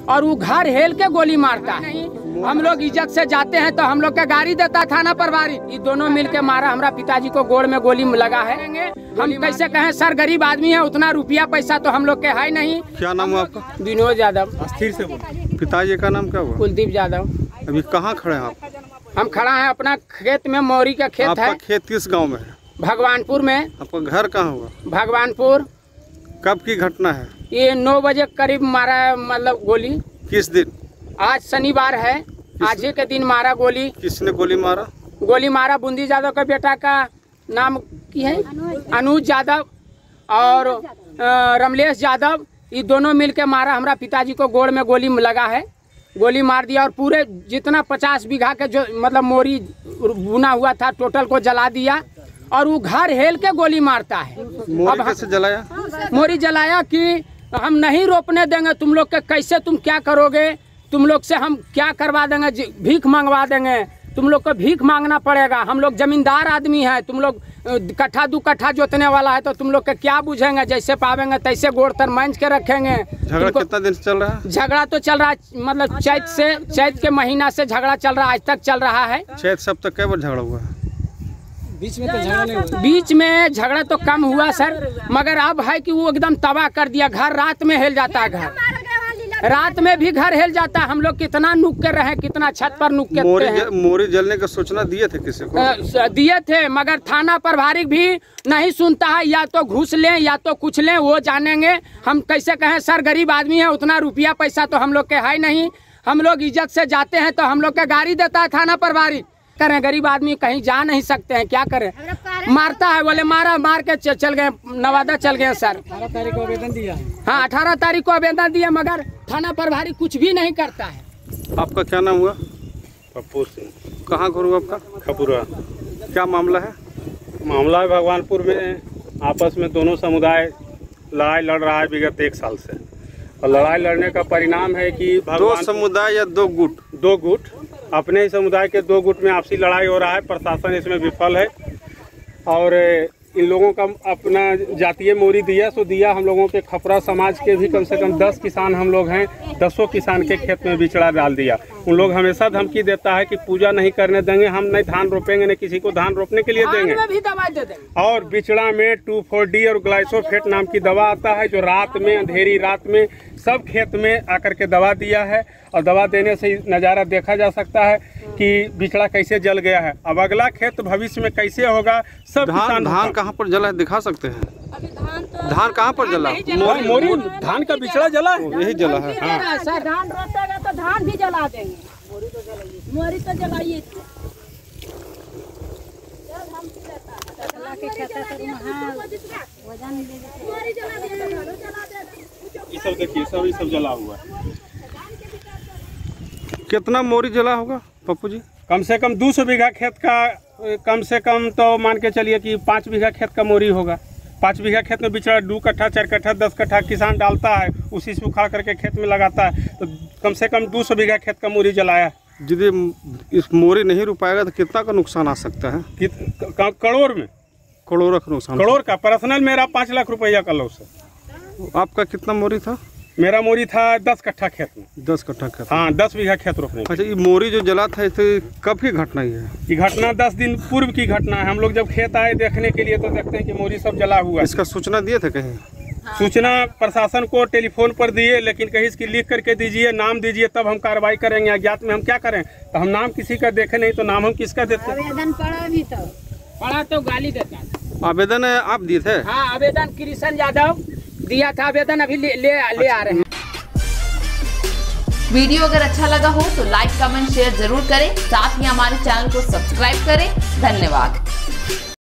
और वो घर हेल के गोली मारता है। हम लोग इज्जत से जाते हैं तो हम लोग का गाड़ी देता है थाना प्रभारी, ये दोनों मिलके मारा। हमारा पिताजी को गोड़ में गोली लगा है। हम कैसे कहें सर, गरीब आदमी है, उतना रुपया पैसा तो हम लोग के है नहीं। क्या नाम है आपका? विनोद यादव। स्थिर से बोलो। पिताजी का नाम क्या हुआ? कुलदीप यादव। अभी कहाँ खड़े हैं आप? हम खड़ा है अपना खेत में, मोरी का खेत आपका है। खेत किस गांव में है? भगवानपुर में। आपका घर कहाँ हुआ? भगवानपुर। कब की घटना है? ये 9 बजे करीब मारा है, मतलब गोली। किस दिन? आज शनिवार है, आज ही के दिन मारा गोली। किसने गोली मारा? गोली मारा बूंदी यादव का बेटा का नाम की है अनुज यादव और रमलेश यादव, ये दोनों मिलके मारा। हमारा पिताजी को गोड़ में गोली लगा है, गोली मार दिया और पूरे जितना 50 बीघा के जो मतलब मोरी बुना हुआ था टोटल को जला दिया। और वो घर हेल के गोली मारता है। मोरी कैसे जलाया? मोरी जलाया कि हम नहीं रोपने देंगे तुम लोग के, कैसे तुम क्या करोगे, तुम लोग से हम क्या करवा देंगे, भीख मंगवा देंगे, तुम लोग को भीख मांगना पड़ेगा। हम लोग जमींदार आदमी है, तुम लोग कट्ठा 2 कट्ठा जोतने वाला है तो तुम लोग के क्या बुझेंगे, जैसे पावेंगे तैसे गोड़ तर मांझ के रखेंगे। झगड़ा कितना दिन से चल रहा है? झगड़ा तो चल रहा है, मतलब चैत के महीना से झगड़ा चल रहा है, आज तक चल रहा है। चैत सब तक कई बार झगड़ा हुआ है? बीच में तो झगड़ा नहीं हुआ। बीच में झगड़ा तो कम हुआ सर, मगर अब है कि वो एकदम तबाह कर दिया। घर रात में हिल जाता है, घर रात में भी घर हिल जाता है। हम लोग कितना नुक के रहे, कितना छत पर नुक के मोरी जलने का सूचना दिए थे किसी को? दिए थे, मगर थाना प्रभारी भी नहीं सुनता है। या तो घूस लें या तो कुछ लें, वो जानेंगे। हम कैसे कहें सर, गरीब आदमी है, उतना रुपया पैसा तो हम लोग के है नहीं। हम लोग इज्जत से जाते हैं तो हम लोग का गाड़ी देता है थाना प्रभारी। करें, गरीब आदमी कहीं जा नहीं सकते हैं, क्या करें। मारता है, बोले मारा, मार के चल गए, नवादा चल गए सर। 18 तारीख को आवेदन दिया। हाँ 18 तारीख को आवेदन दिया, मगर थाना प्रभारी कुछ भी नहीं करता है। आपका क्या नाम हुआ? पप्पू सिंह। कहाँ घर हुआ आपका? खपुरा। क्या मामला है? मामला है भगवानपुर में, आपस में दोनों समुदाय लड़ाई लड़ रहा है विगत 1 साल से। और लड़ाई लड़ने का परिणाम है कि 2 समुदाय या 2 गुट? 2 गुट, अपने ही समुदाय के 2 गुट में आपसी लड़ाई हो रहा है। प्रशासन इसमें विफल है और इन लोगों का अपना जातीय मोरी दिया सो दिया। हम लोगों के खपरा समाज के भी कम से कम 10 किसान हम लोग हैं, 10 किसान के खेत में बिचड़ा डाल दिया। उन लोग हमेशा धमकी देता है कि पूजा नहीं करने देंगे, हम नहीं धान रोपेंगे, नहीं किसी को धान रोपने के लिए देंगे। और बिचड़ा में 2,4-D और ग्लाइसोफेट नाम की दवा आता है, जो रात में, अंधेरी रात में सब खेत में आकर के दवा दिया है। और दवा देने से नज़ारा देखा जा सकता है कि बिचड़ा कैसे जल गया है। अब अगला खेत भविष्य में कैसे होगा, सब धान कहाँ पर जला है दिखा सकते हैं? धान कहाँ पर जला? मोरी धान का बिचड़ा जला है, यही जला है। हाँ सर, धान रोपेगा तो धान भी जला देंगे। मोरी तो जलाइए। ये सब देखिए, सब जला हुआ है। कितना मोरी जला होगा पप्पू जी? कम से कम 200 बीघा खेत का, कम से कम तो मान के चलिए कि 5 बीघा खेत का मोरी होगा। 5 बीघा खेत में बिचड़ा 2 कट्ठा 4 कट्ठा 10 कट्ठा किसान डालता है, उसी से उखाड़ करके खेत में लगाता है। तो कम से कम 200 बीघा खेत का मोरी जलाया। यदि इस मोरी नहीं रुपाएगा तो कितना का नुकसान आ सकता है? करोड़ में, करोड़ का नुकसान। करोड़ का। पर्सनल मेरा 5 लाख रुपया का लॉस है। आपका कितना मोरी था? मेरा मोरी था 10 कट्ठा खेत में। 10 कट्ठा खेत? हाँ, 10 बीघा खेत रोपने। अच्छा, ये मोरी जो जला था इसे कब की घटना ही है? ये घटना 10 दिन पूर्व की घटना है। हम लोग जब खेत आए देखने के लिए तो देखते हैं कि मोरी सब जला हुआ है। इसका सूचना दिए थे कहीं? सूचना प्रशासन को टेलीफोन पर दिए, लेकिन कहीं इसकी लिख करके दीजिए, नाम दीजिए, तब हम कार्रवाई करेंगे। अज्ञात में हम क्या करें? तो हम नाम किसी का देखे नहीं तो नाम हम किसका देते? आवेदन पड़ा भी तो पड़ा तो गाली देता है। आवेदन आप दिए थे? हाँ, आवेदन कृष्ण यादव दिया था आवेदन, अभी ले आ रहे हैं। वीडियो अगर अच्छा लगा हो तो लाइक, कमेंट, शेयर जरूर करें। साथ ही हमारे चैनल को सब्सक्राइब करें। धन्यवाद।